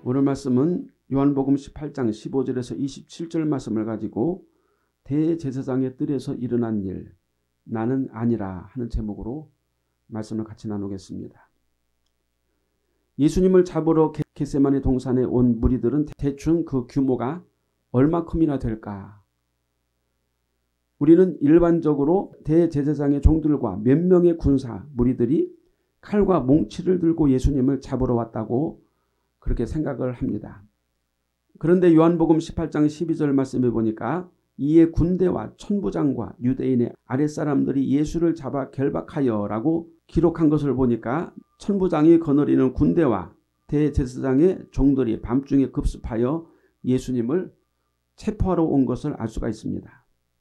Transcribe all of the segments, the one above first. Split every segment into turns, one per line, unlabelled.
오늘 말씀은 요한복음 18장 15절에서 27절 말씀을 가지고 대제사장의 뜰에서 일어난 일, 나는 아니라 하는 제목으로 말씀을 같이 나누겠습니다. 예수님을 잡으러 겟세마네 동산에 온 무리들은 대충 그 규모가 얼마큼이나 될까? 우리는 일반적으로 대제사장의 종들과 몇 명의 군사 무리들이 칼과 몽치를 들고 예수님을 잡으러 왔다고 그렇게 생각을 합니다. 그런데 요한복음 18장 12절 말씀에 보니까 이에 군대와 천부장과 유대인의 아랫사람들이 예수를 잡아 결박하여 라고 기록한 것을 보니까 천부장이 거느리는 군대와 대제사장의 종들이 밤중에 급습하여 예수님을 체포하러 온 것을 알 수가 있습니다.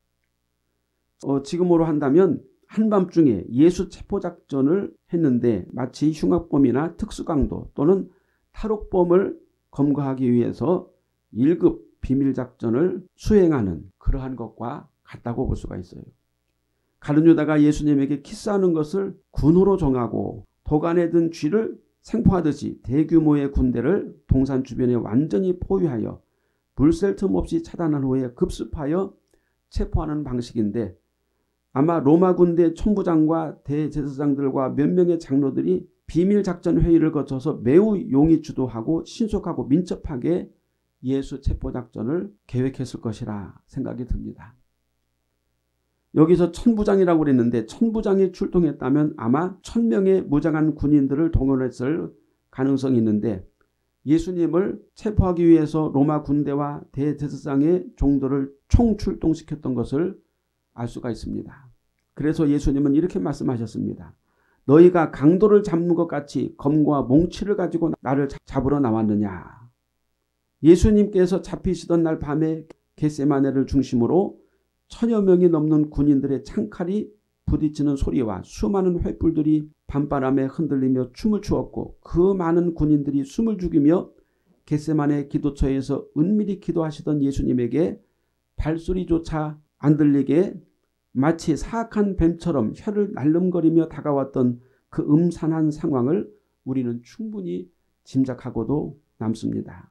지금으로 한다면 한밤중에 예수 체포작전을 했는데 마치 흉악범이나 특수강도 또는 탈옥범을 검거하기 위해서 1급 비밀작전을 수행하는 그러한 것과 같다고 볼 수가 있어요. 가룟 유다가 예수님에게 키스하는 것을 군호로 정하고 도간에 든 쥐를 생포하듯이 대규모의 군대를 동산 주변에 완전히 포위하여 불셀 틈 없이 차단한 후에 급습하여 체포하는 방식인데 아마 로마 군대 천부장과 대제사장들과 몇 명의 장로들이 비밀작전 회의를 거쳐서 매우 용이 주도하고 신속하고 민첩하게 예수 체포작전을 계획했을 것이라 생각이 듭니다. 여기서 천부장이라고 그랬는데 천부장이 출동했다면 아마 1000명의 무장한 군인들을 동원했을 가능성이 있는데 예수님을 체포하기 위해서 로마 군대와 대제사장의 종들을 총출동시켰던 것을 알 수가 있습니다. 그래서 예수님은 이렇게 말씀하셨습니다. 너희가 강도를 잡는 것 같이 검과 몽치를 가지고 나를 잡으러 나왔느냐. 예수님께서 잡히시던 날 밤에 겟세마네를 중심으로 1000여 명이 넘는 군인들의 창칼이 부딪히는 소리와 수많은 횃불들이 밤바람에 흔들리며 춤을 추었고 그 많은 군인들이 숨을 죽이며 겟세마네 기도처에서 은밀히 기도하시던 예수님에게 발소리조차 안 들리게 마치 사악한 뱀처럼 혀를 날름거리며 다가왔던 그 음산한 상황을 우리는 충분히 짐작하고도 남습니다.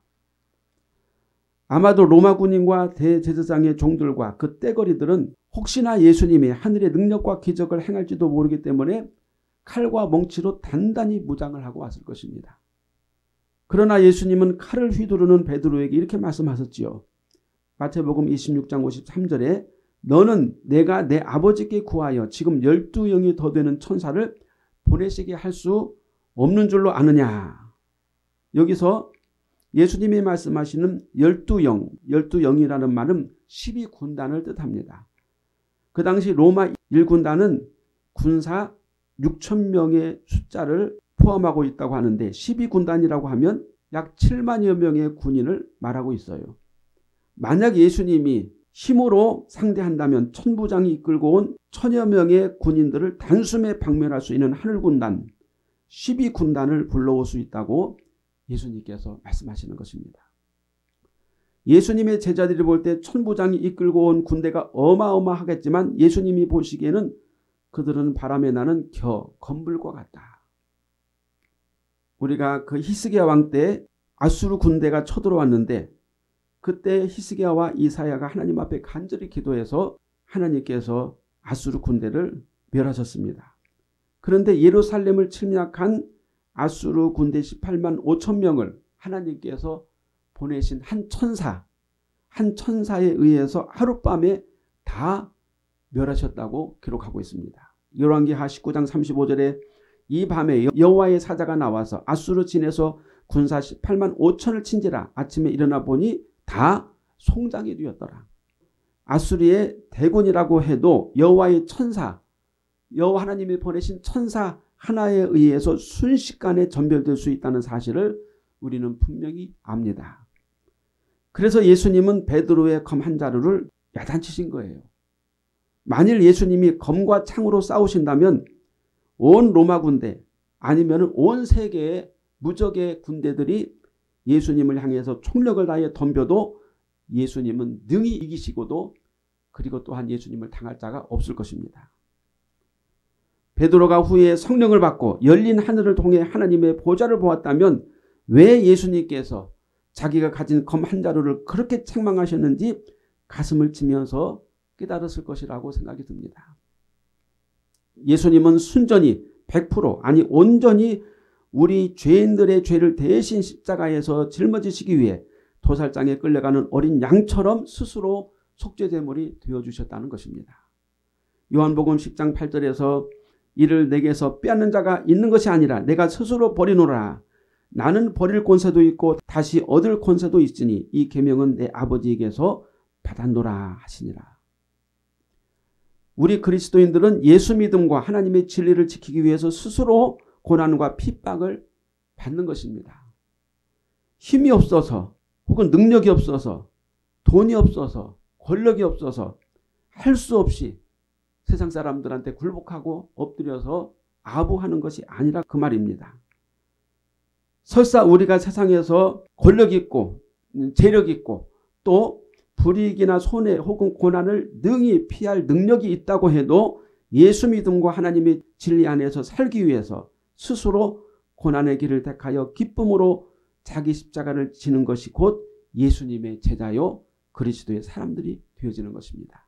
아마도 로마 군인과 대제사장의 종들과 그 떼거리들은 혹시나 예수님이 하늘의 능력과 기적을 행할지도 모르기 때문에 칼과 몽치로 단단히 무장을 하고 왔을 것입니다. 그러나 예수님은 칼을 휘두르는 베드로에게 이렇게 말씀하셨지요. 마태복음 26장 53절에 너는 내가 내 아버지께 구하여 지금 12영이 더 되는 천사를 보내시게 할 수 없는 줄로 아느냐. 여기서 예수님이 말씀하시는 12영, 12영이라는 말은 12군단을 뜻합니다. 그 당시 로마 1군단은 군사 6,000명의 숫자를 포함하고 있다고 하는데 12군단이라고 하면 약 7만여 명의 군인을 말하고 있어요. 만약 예수님이 힘으로 상대한다면 천부장이 이끌고 온 1000여 명의 군인들을 단숨에 박멸할 수 있는 하늘군단 12군단을 불러올 수 있다고 예수님께서 말씀하시는 것입니다. 예수님의 제자들이 볼 때 천부장이 이끌고 온 군대가 어마어마하겠지만 예수님이 보시기에는 그들은 바람에 나는 검불과 같다. 우리가 그 히스기야 왕 때 아수르 군대가 쳐들어왔는데 그때 히스기야와 이사야가 하나님 앞에 간절히 기도해서 하나님께서 아수르 군대를 멸하셨습니다. 그런데 예루살렘을 침략한 아수르 군대 18만 5천 명을 하나님께서 보내신 한 천사에 의해서 하룻밤에 다 멸하셨다고 기록하고 있습니다. 열왕기하 19장 35절에 이 밤에 여호와의 사자가 나와서 아수르 진에서 군사 18만 5천을 친지라 아침에 일어나 보니 다 송장이 되었더라. 아수르의 대군이라고 해도 여호와의 천사, 여호와 하나님이 보내신 천사 하나에 의해서 순식간에 전멸될 수 있다는 사실을 우리는 분명히 압니다. 그래서 예수님은 베드로의 검 한 자루를 야단치신 거예요. 만일 예수님이 검과 창으로 싸우신다면 온 로마 군대 아니면 온 세계의 무적의 군대들이 예수님을 향해서 총력을 다해 덤벼도 예수님은 능히 이기시고도 그리고 또한 예수님을 당할 자가 없을 것입니다. 베드로가 후에 성령을 받고 열린 하늘을 통해 하나님의 보좌를 보았다면 왜 예수님께서 자기가 가진 검 한 자루를 그렇게 책망하셨는지 가슴을 치면서 깨달았을 것이라고 생각이 듭니다. 예수님은 순전히 100% 아니 온전히 우리 죄인들의 죄를 대신 십자가에서 짊어지시기 위해 도살장에 끌려가는 어린 양처럼 스스로 속죄제물이 되어주셨다는 것입니다. 요한복음 10장 8절에서 이를 내게서 빼앗는 자가 있는 것이 아니라 내가 스스로 버리노라. 나는 버릴 권세도 있고 다시 얻을 권세도 있으니 이 계명은 내 아버지에게서 받았노라 하시니라. 우리 그리스도인들은 예수 믿음과 하나님의 진리를 지키기 위해서 스스로 고난과 핍박을 받는 것입니다. 힘이 없어서 혹은 능력이 없어서 돈이 없어서 권력이 없어서 할 수 없이 세상 사람들한테 굴복하고 엎드려서 아부하는 것이 아니라 그 말입니다. 설사 우리가 세상에서 권력 있고 재력 있고 또 불이익이나 손해 혹은 고난을 능히 피할 능력이 있다고 해도 예수 믿음과 하나님의 진리 안에서 살기 위해서 스스로 고난의 길을 택하여 기쁨으로 자기 십자가를 지는 것이 곧 예수님의 제자요 그리스도의 사람들이 되어지는 것입니다.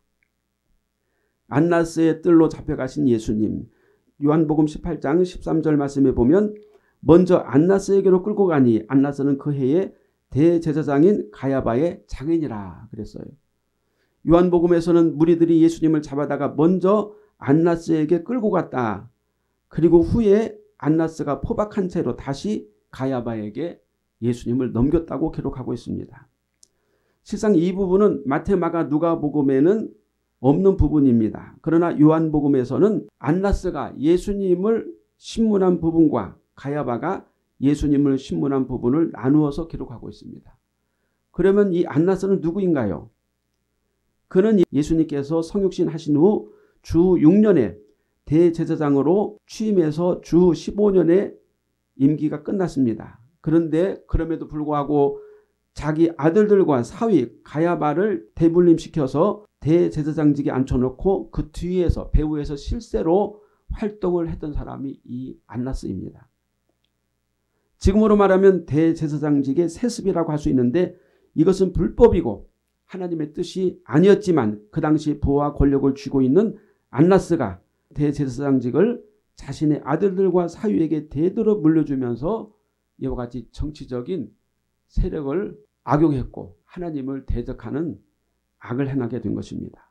안나스의 뜰로 잡혀가신 예수님, 요한복음 18장 13절 말씀에 보면 먼저 안나스에게로 끌고 가니 안나스는 그 해에 대제사장인 가야바의 장인이라 그랬어요. 요한복음에서는 무리들이 예수님을 잡아다가 먼저 안나스에게 끌고 갔다. 그리고 후에 안나스가 포박한 채로 다시 가야바에게 예수님을 넘겼다고 기록하고 있습니다. 실상 이 부분은 마태, 마가, 누가복음에는 없는 부분입니다. 그러나 요한복음에서는 안나스가 예수님을 신문한 부분과 가야바가 예수님을 신문한 부분을 나누어서 기록하고 있습니다. 그러면 이 안나스는 누구인가요? 그는 예수님께서 성육신 하신 후 주 6년에 대제사장으로 취임해서 주 15년의 임기가 끝났습니다. 그런데 그럼에도 불구하고 자기 아들들과 사위 가야바를 대물림시켜서 대제사장직에 앉혀놓고 그 뒤에서 배후에서 실세로 활동을 했던 사람이 이 안나스입니다. 지금으로 말하면 대제사장직의 세습이라고 할 수 있는데 이것은 불법이고 하나님의 뜻이 아니었지만 그 당시 부와 권력을 쥐고 있는 안나스가 대제사장직을 자신의 아들들과 사위에게 대대로 물려주면서 이와 같이 정치적인 세력을 악용했고 하나님을 대적하는 악을 행하게 된 것입니다.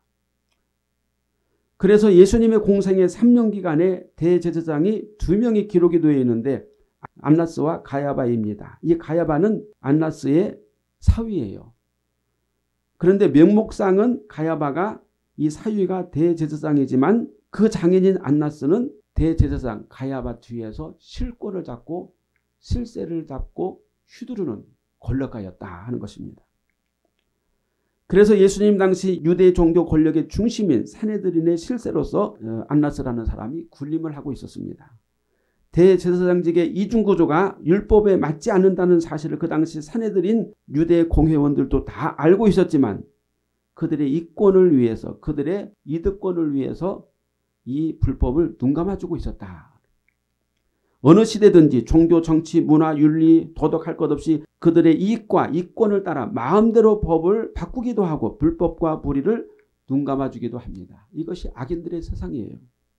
그래서 예수님의 공생의 3년 기간에 대제사장이 2명이 기록이 되어 있는데 안나스와 가야바입니다. 이 가야바는 안나스의 사위예요. 그런데 명목상은 가야바가 이 사위가 대제사장이지만 그 장인인 안나스는 대제사장 가야바 뒤에서 실권을 잡고 실세를 잡고 휘두르는 권력가였다 하는 것입니다. 그래서 예수님 당시 유대 종교 권력의 중심인 산헤드린의 실세로서 안나스라는 사람이 군림을 하고 있었습니다. 대제사장직의 이중구조가 율법에 맞지 않는다는 사실을 그 당시 산헤드린 유대 공회원들도 다 알고 있었지만 그들의 이권을 위해서 그들의 이득권을 위해서 이 불법을 눈감아주고 있었다. 어느 시대든지 종교, 정치, 문화, 윤리, 도덕 할 것 없이 그들의 이익과 이권을 따라 마음대로 법을 바꾸기도 하고 불법과 불의를 눈감아주기도 합니다. 이것이 악인들의 세상이에요.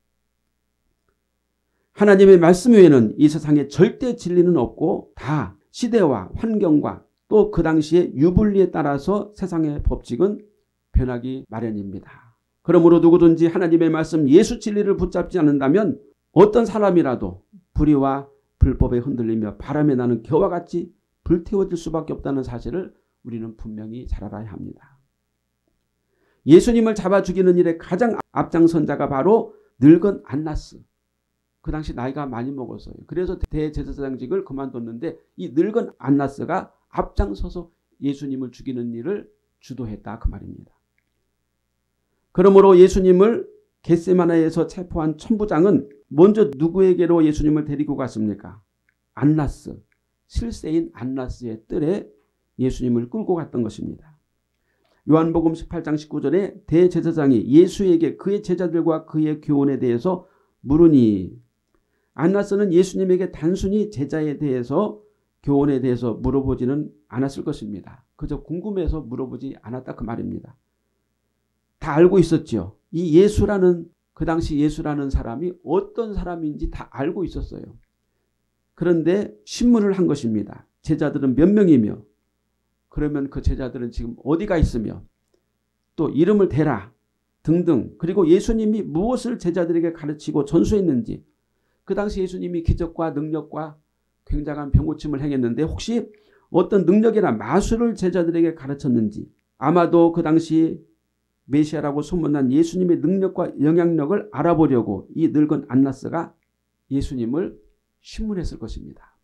하나님의 말씀 외에는 이 세상에 절대 진리는 없고 다 시대와 환경과 또 그 당시의 유불리에 따라서 세상의 법칙은 변하기 마련입니다. 그러므로 누구든지 하나님의 말씀 예수 진리를 붙잡지 않는다면 어떤 사람이라도 불의와 불법에 흔들리며 바람에 나는 겨와 같이 불태워질 수밖에 없다는 사실을 우리는 분명히 잘 알아야 합니다. 예수님을 잡아 죽이는 일에 가장 앞장선 자가 바로 늙은 안나스. 그 당시 나이가 많이 먹었어요. 그래서 대제사장직을 그만뒀는데 이 늙은 안나스가 앞장서서 예수님을 죽이는 일을 주도했다 그 말입니다. 그러므로 예수님을 겟세마네에서 체포한 천부장은 먼저 누구에게로 예수님을 데리고 갔습니까? 안나스, 실세인 안나스의 뜰에 예수님을 끌고 갔던 것입니다. 요한복음 18장 19절에 대제사장이 예수에게 그의 제자들과 그의 교훈에 대해서 물으니 안나스는 예수님에게 단순히 제자에 대해서 교훈에 대해서 물어보지는 않았을 것입니다. 그저 궁금해서 물어보지 않았다 그 말입니다. 다 알고 있었죠. 이 예수라는 그 당시 예수라는 사람이 어떤 사람인지 다 알고 있었어요. 그런데 신문을 한 것입니다. 제자들은 몇 명이며 그러면 그 제자들은 지금 어디가 있으며 또 이름을 대라 등등 그리고 예수님이 무엇을 제자들에게 가르치고 전수했는지 그 당시 예수님이 기적과 능력과 굉장한 병고침을 행했는데 혹시 어떤 능력이나 마술을 제자들에게 가르쳤는지 아마도 그 당시 메시아라고 소문난 예수님의 능력과 영향력을 알아보려고 이 늙은 안나스가 예수님을 신문했을 것입니다.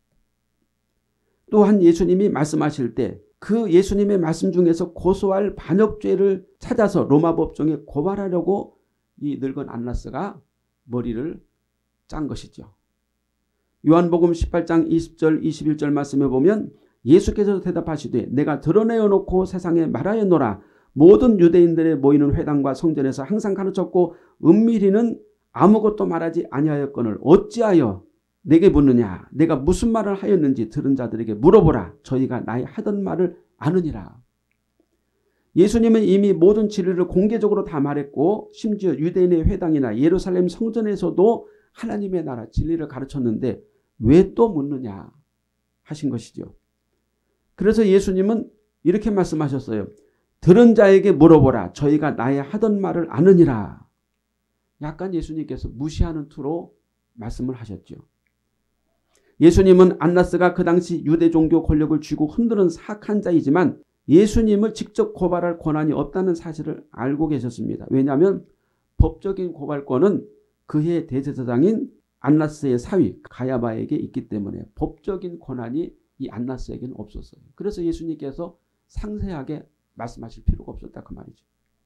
또한 예수님이 말씀하실 때 그 예수님의 말씀 중에서 고소할 반역죄를 찾아서 로마 법정에 고발하려고 이 늙은 안나스가 머리를 짠 것이죠. 요한복음 18장 20절 21절 말씀에 보면 예수께서 대답하시되 내가 드러내어 놓고 세상에 말하였노라. 모든 유대인들의 모이는 회당과 성전에서 항상 가르쳤고 은밀히는 아무것도 말하지 아니하였거늘 어찌하여 내게 묻느냐. 내가 무슨 말을 하였는지 들은 자들에게 물어보라. 저희가 나의 하던 말을 아느니라. 예수님은 이미 모든 진리를 공개적으로 다 말했고 심지어 유대인의 회당이나 예루살렘 성전에서도 하나님의 나라 진리를 가르쳤는데 왜 또 묻느냐 하신 것이죠. 그래서 예수님은 이렇게 말씀하셨어요. 들은 자에게 물어보라. 저희가 나의 하던 말을 아느니라. 약간 예수님께서 무시하는 투로 말씀을 하셨죠. 예수님은 안나스가 그 당시 유대 종교 권력을 쥐고 흔드는 사악한 자이지만 예수님을 직접 고발할 권한이 없다는 사실을 알고 계셨습니다. 왜냐하면 법적인 고발권은 그해 대제사장인 안나스의 사위 가야바에게 있기 때문에 법적인 권한이 이 안나스에게는 없었어요. 그래서 예수님께서 상세하게 말씀하실 필요가 없었다 그 말이죠.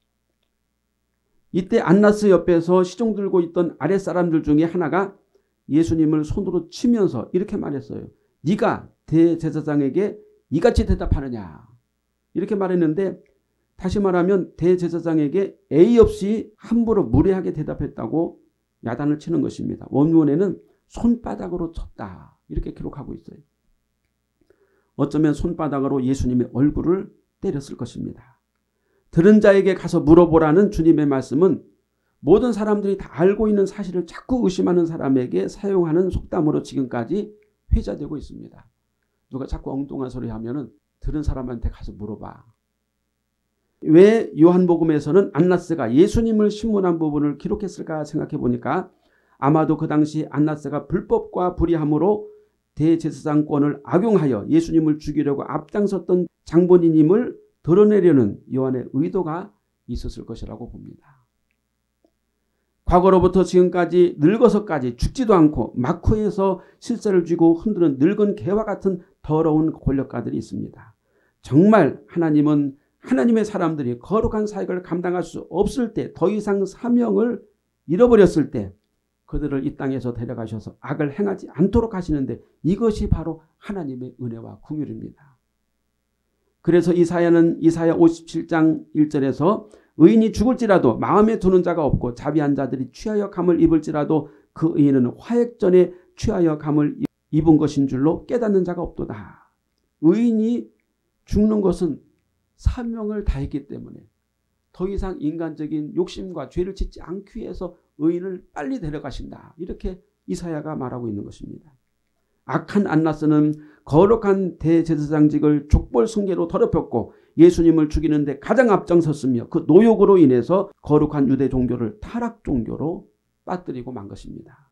이때 안나스 옆에서 시종 들고 있던 아랫사람들 중에 하나가 예수님을 손으로 치면서 이렇게 말했어요. 네가 대제사장에게 이같이 대답하느냐. 이렇게 말했는데 다시 말하면 대제사장에게 예의 없이 함부로 무례하게 대답했다고 야단을 치는 것입니다. 원문에는 손바닥으로 쳤다. 이렇게 기록하고 있어요. 어쩌면 손바닥으로 예수님의 얼굴을 때렸을 것입니다. 들은 자에게 가서 물어보라는 주님의 말씀은 모든 사람들이 다 알고 있는 사실을 자꾸 의심하는 사람에게 사용하는 속담으로 지금까지 회자되고 있습니다. 누가 자꾸 엉뚱한 소리 하면은 들은 사람한테 가서 물어봐. 왜 요한복음에서는 안나스가 예수님을 신문한 부분을 기록했을까 생각해 보니까 아마도 그 당시 안나스가 불법과 불의함으로 대제사장권을 악용하여 예수님을 죽이려고 앞장섰던 장본인임을 드러내려는 요한의 의도가 있었을 것이라고 봅니다. 과거로부터 지금까지 늙어서까지 죽지도 않고 마쿠에서 실세를 쥐고 흔드는 늙은 개와 같은 더러운 권력가들이 있습니다. 정말 하나님은 하나님의 사람들이 거룩한 사역을 감당할 수 없을 때 더 이상 사명을 잃어버렸을 때 그들을 이 땅에서 데려가셔서 악을 행하지 않도록 하시는데 이것이 바로 하나님의 은혜와 긍휼입니다. 그래서 이사야는 이사야 57장 1절에서 의인이 죽을지라도 마음에 두는 자가 없고 자비한 자들이 취하여 감을 입을지라도 그 의인은 화액전에 취하여 감을 입은 것인 줄로 깨닫는 자가 없도다. 의인이 죽는 것은 사명을 다했기 때문에 더 이상 인간적인 욕심과 죄를 짓지 않기 위해서 의인을 빨리 데려가신다. 이렇게 이사야가 말하고 있는 것입니다. 악한 안나스는 거룩한 대제사장직을 족벌 승계로 더럽혔고 예수님을 죽이는데 가장 앞장섰으며 그 노욕으로 인해서 거룩한 유대 종교를 타락 종교로 빠뜨리고 만 것입니다.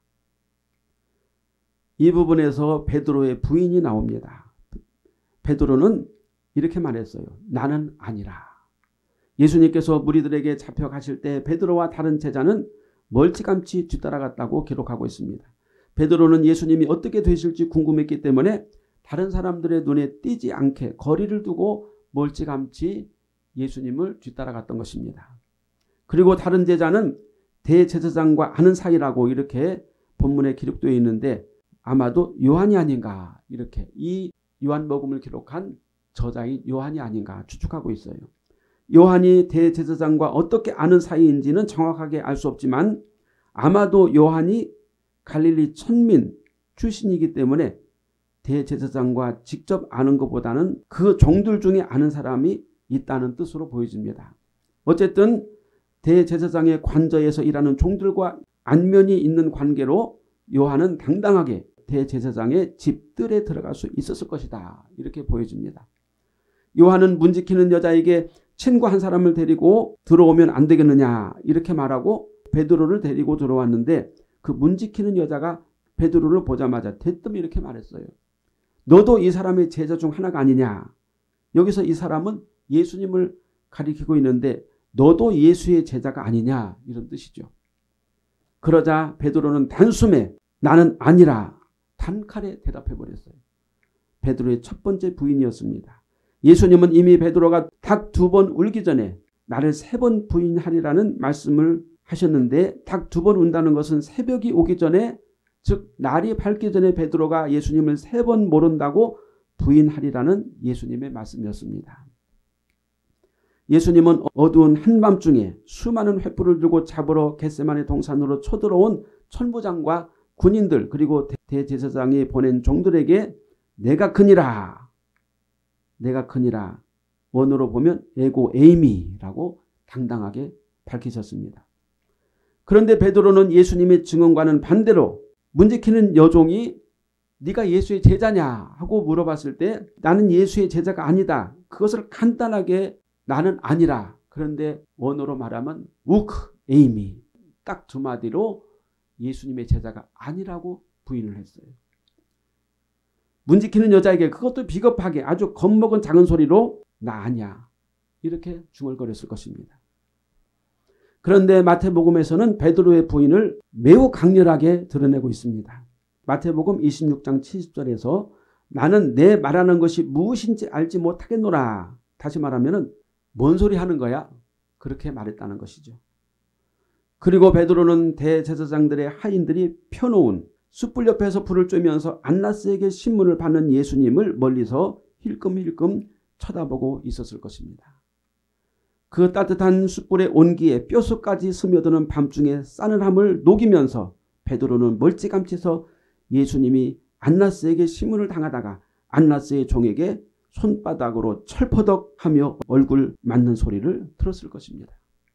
이 부분에서 베드로의 부인이 나옵니다. 베드로는 이렇게 말했어요. 나는 아니라. 예수님께서 무리들에게 잡혀가실 때 베드로와 다른 제자는 멀찌감치 뒤따라갔다고 기록하고 있습니다. 베드로는 예수님이 어떻게 되실지 궁금했기 때문에 다른 사람들의 눈에 띄지 않게 거리를 두고 멀찌감치 예수님을 뒤따라갔던 것입니다. 그리고 다른 제자는 대제사장과 아는 사이라고 이렇게 본문에 기록되어 있는데 아마도 요한이 아닌가 이렇게 이 요한복음을 기록한 저자인 요한이 아닌가 추측하고 있어요. 요한이 대제사장과 어떻게 아는 사이인지는 정확하게 알 수 없지만 아마도 요한이 갈릴리 천민 출신이기 때문에 대제사장과 직접 아는 것보다는 그 종들 중에 아는 사람이 있다는 뜻으로 보여집니다. 어쨌든 대제사장의 관저에서 일하는 종들과 안면이 있는 관계로 요한은 당당하게 대제사장의 집들에 들어갈 수 있었을 것이다. 이렇게 보여집니다. 요한은 문 지키는 여자에게 친구 한 사람을 데리고 들어오면 안 되겠느냐 이렇게 말하고 베드로를 데리고 들어왔는데 그 문 지키는 여자가 베드로를 보자마자 대뜸 이렇게 말했어요. 너도 이 사람의 제자 중 하나가 아니냐. 여기서 이 사람은 예수님을 가리키고 있는데 너도 예수의 제자가 아니냐 이런 뜻이죠. 그러자 베드로는 단숨에 나는 아니라 단칼에 대답해 버렸어요. 베드로의 첫 번째 부인이었습니다. 예수님은 이미 베드로가 닭 2번 울기 전에 나를 3번 부인하리라는 말씀을 하셨는데 닭 2번 운다는 것은 새벽이 오기 전에 즉 날이 밝기 전에 베드로가 예수님을 3번 모른다고 부인하리라는 예수님의 말씀이었습니다. 예수님은 어두운 한밤중에 수많은 횃불을 들고 잡으러 겟세마네 동산으로 쳐들어온 천부장과 군인들 그리고 대제사장이 보낸 종들에게 내가 크니라 원어로 보면 에고 에이미라고 당당하게 밝히셨습니다. 그런데 베드로는 예수님의 증언과는 반대로 문 지키는 여종이 네가 예수의 제자냐 하고 물어봤을 때 나는 예수의 제자가 아니다. 그것을 간단하게 나는 아니라 그런데 원어로 말하면 우크 에이미 딱 2마디로 예수님의 제자가 아니라고 부인을 했어요. 문 지키는 여자에게 그것도 비겁하게 아주 겁먹은 작은 소리로 나 아니야 이렇게 중얼거렸을 것입니다. 그런데 마태복음에서는 베드로의 부인을 매우 강렬하게 드러내고 있습니다. 마태복음 26장 70절에서 나는 내 말하는 것이 무엇인지 알지 못하겠노라. 다시 말하면 뭔 소리 하는 거야? 그렇게 말했다는 것이죠. 그리고 베드로는 대제사장들의 하인들이 펴놓은 숯불 옆에서 불을 쬐면서 안나스에게 신문을 받는 예수님을 멀리서 힐끔힐끔 쳐다보고 있었을 것입니다. 그 따뜻한 숯불의 온기에 뼛속까지 스며드는 밤중에 싸늘함을 녹이면서 베드로는 멀찌감치서 예수님이 안나스에게 신문을 당하다가 안나스의 종에게 손바닥으로 철퍼덕하며 얼굴 맞는 소리를 들었을 것입니다.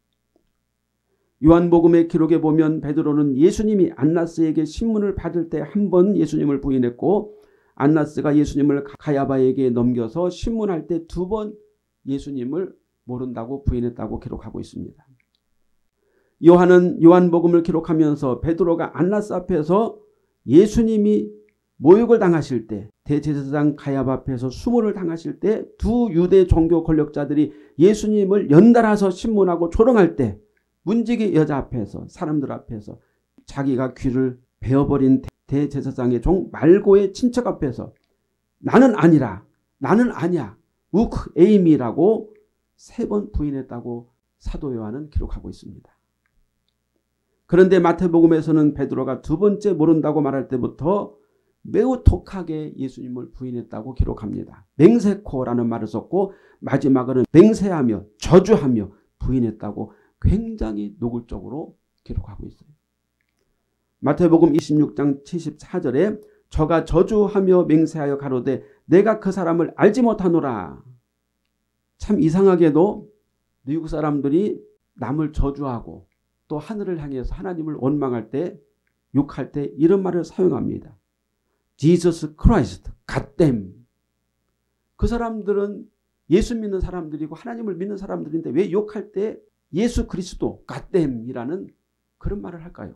요한복음의 기록에 보면 베드로는 예수님이 안나스에게 신문을 받을 때 한 번 예수님을 부인했고 안나스가 예수님을 가야바에게 넘겨서 신문할 때 2번 예수님을 모른다고 부인했다고 기록하고 있습니다. 요한은 요한복음을 기록하면서 베드로가 안나스 앞에서 예수님이 모욕을 당하실 때 대제사장 가야바 앞에서 수모를 당하실 때 2 유대 종교 권력자들이 예수님을 연달아서 신문하고 조롱할 때 문지기 여자 앞에서 사람들 앞에서 자기가 귀를 베어버린 대제사장의 종 말고의 친척 앞에서 나는 아니라 나는 아니야 우크 에이미라고 3번 부인했다고 사도 요한은 기록하고 있습니다. 그런데 마태복음에서는 베드로가 2번째 모른다고 말할 때부터 매우 독하게 예수님을 부인했다고 기록합니다. 맹세코라는 말을 썼고 마지막으로는 맹세하며 저주하며 부인했다고 굉장히 노골적으로 기록하고 있어요. 마태복음 26장 74절에 저가 저주하며 맹세하여 가로되 내가 그 사람을 알지 못하노라. 참 이상하게도 미국 사람들이 남을 저주하고 또 하늘을 향해서 하나님을 원망할 때 욕할 때 이런 말을 사용합니다. Jesus Christ, God damn. 그 사람들은 예수 믿는 사람들이고 하나님을 믿는 사람들인데 왜 욕할 때 예수 그리스도, God damn이라는 그런 말을 할까요?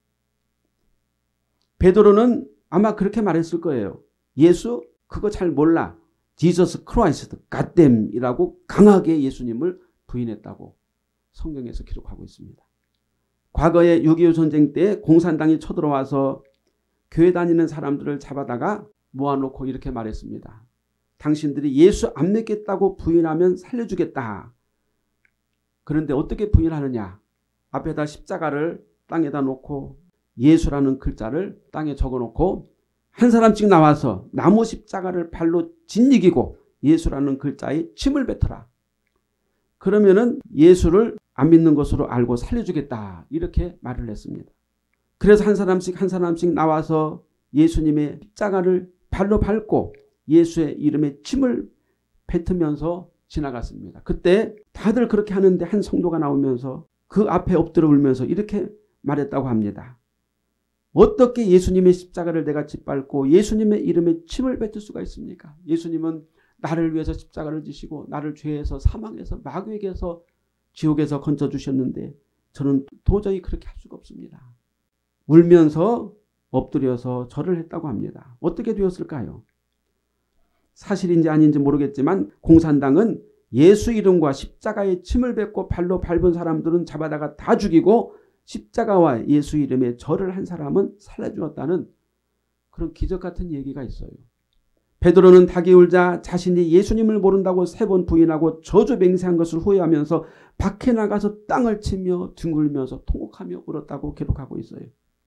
베드로는 아마 그렇게 말했을 거예요. 예수 그거 잘 몰라. Jesus Christ, God damn이라고 강하게 예수님을 부인했다고 성경에서 기록하고 있습니다. 과거에 6.25 전쟁 때 공산당이 쳐들어와서 교회 다니는 사람들을 잡아다가 모아놓고 이렇게 말했습니다. 당신들이 예수 안 믿겠다고 부인하면 살려주겠다. 그런데 어떻게 부인하느냐. 앞에다 십자가를 땅에다 놓고 예수라는 글자를 땅에 적어놓고 한 사람씩 나와서 나무 십자가를 발로 짓이기고 예수라는 글자에 침을 뱉어라. 그러면은 예수를 안 믿는 것으로 알고 살려주겠다. 이렇게 말을 했습니다. 그래서 한 사람씩 나와서 예수님의 십자가를 발로 밟고 예수의 이름에 침을 뱉으면서 지나갔습니다. 그때 다들 그렇게 하는데 한 성도가 나오면서 그 앞에 엎드려 울면서 이렇게 말했다고 합니다. 어떻게 예수님의 십자가를 내가 짓밟고 예수님의 이름에 침을 뱉을 수가 있습니까? 예수님은 나를 위해서 십자가를 지시고 나를 죄에서 사망에서 마귀에게서 지옥에서 건져주셨는데 저는 도저히 그렇게 할 수가 없습니다. 울면서 엎드려서 절을 했다고 합니다. 어떻게 되었을까요? 사실인지 아닌지 모르겠지만 공산당은 예수 이름과 십자가에 침을 뱉고 발로 밟은 사람들은 잡아다가 다 죽이고 십자가와 예수 이름에 절을 한 사람은 살려주었다는 그런 기적 같은 얘기가 있어요. 베드로는 닭이 울자 자신이 예수님을 모른다고 3번 부인하고 저주 맹세한 것을 후회하면서 밖에 나가서 땅을 치며 뒹굴면서 통곡하며 울었다고 기록하고 있어요.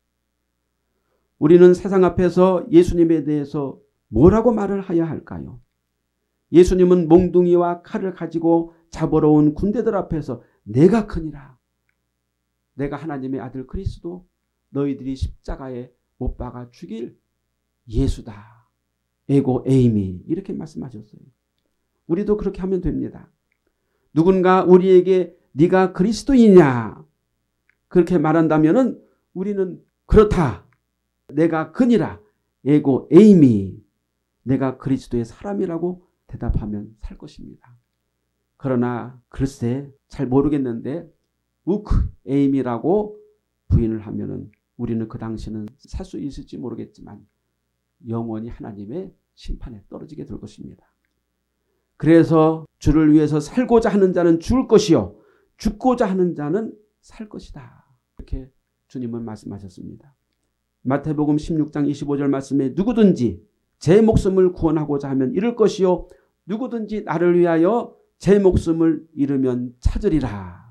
우리는 세상 앞에서 예수님에 대해서 뭐라고 말을 해야 할까요? 예수님은 몽둥이와 칼을 가지고 잡으러 온 군대들 앞에서 내가 크니라. 내가 하나님의 아들 그리스도 너희들이 십자가에 못 박아 죽일 예수다. 에고 에이미 이렇게 말씀하셨어요. 우리도 그렇게 하면 됩니다. 누군가 우리에게 네가 그리스도이냐 그렇게 말한다면은 우리는 그렇다. 내가 그니라. 에고 에이미 내가 그리스도의 사람이라고 대답하면 살 것입니다. 그러나 글쎄 잘 모르겠는데 우크 에이미라고 부인을 하면은 우리는 그 당시는 살 수 있을지 모르겠지만 영원히 하나님의 심판에 떨어지게 될 것입니다. 그래서 주를 위해서 살고자 하는 자는 죽을 것이요 죽고자 하는 자는 살 것이다. 이렇게 주님은 말씀하셨습니다. 마태복음 16장 25절 말씀에 누구든지 제 목숨을 구원하고자 하면 잃을 것이요 누구든지 나를 위하여 제 목숨을 잃으면 찾으리라.